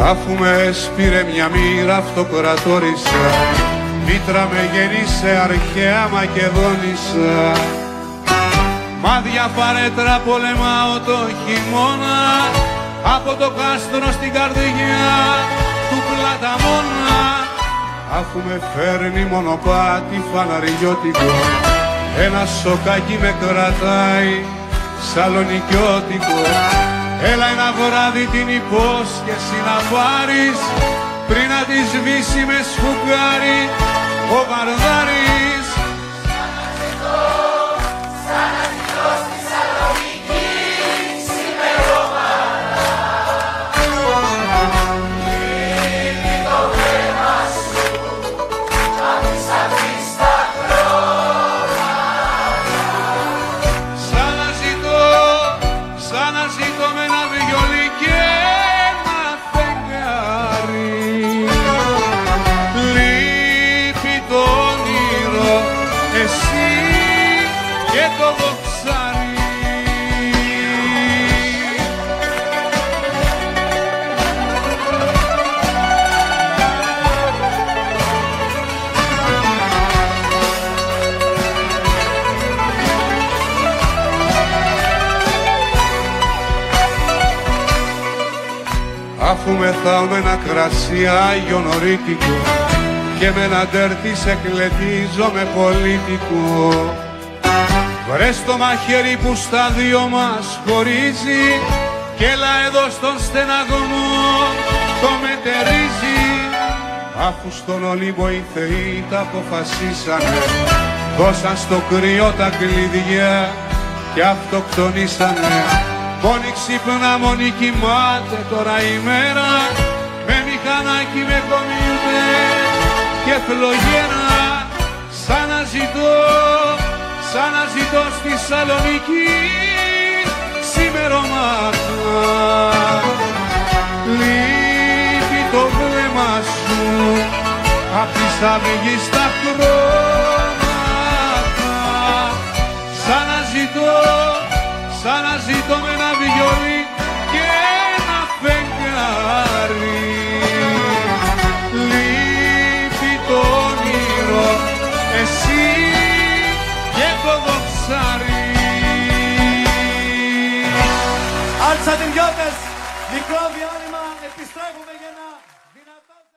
Αφού με σπήρε μια μοίρα αυτοκρατόρισα, Μήτρα με γέννησε αρχαία Μακεδόνισσα. Μάδια παρέτρα πολεμάω το χειμώνα, από το κάστρο στην καρδιά του Πλαταμόνα. Αφού με φέρνει μονοπάτι φαναριώτικο, ένα σοκάκι με κρατάει σαλονικιώτικο. Έλα ένα βράδυ την υπόσχεση να πάρεις, πριν να τη σβήσει με σφουγγάρι ο Βαρδάρης. Σαν να ζητώ στη Σαλονίκη ξημερώματα. Λείπει το βλέμμα σου απ' τις αφήσεις τα χρώματα. Σαν να ζητώ με ένα βιολί και ένα φεγγάρι. Λείπει το όνειρο, εσύ και το δοξάρι. Αφού μεθάω με ένα κρασί αγιονορίτικο και με ένα ντέρτι σε κλετίζω με πολίτικο, βρες το μαχαίρι που στα δυο μας χωρίζει κι έλα εδώ στον στεναγμό το μετερίζει. Αφού στον Ολύμπο οι θεοί τα αποφασίσανε, δώσαν στο κρύο τα κλειδιά και αυτοκτονήσανε. Μόνη ξύπνα, μόνη κοιμάται τώρα η μέρα, με μηχανάκι με κομιλέ και φλογέρα. Σαν να ζητώ στη Σαλονίκη ξημερώματα. Λείπει το βλέμμα σου απ' τις αυγείς τα χρώματα. Σαν να ζητώ με ένα βιολί και ένα φεγγάρι. Λείπει το όνειρο, εσύ και το δοξάρι. Άλτσα την γιώτες, μικρό διάλειμμα, επιστρέφουμε για ένα δυνατό...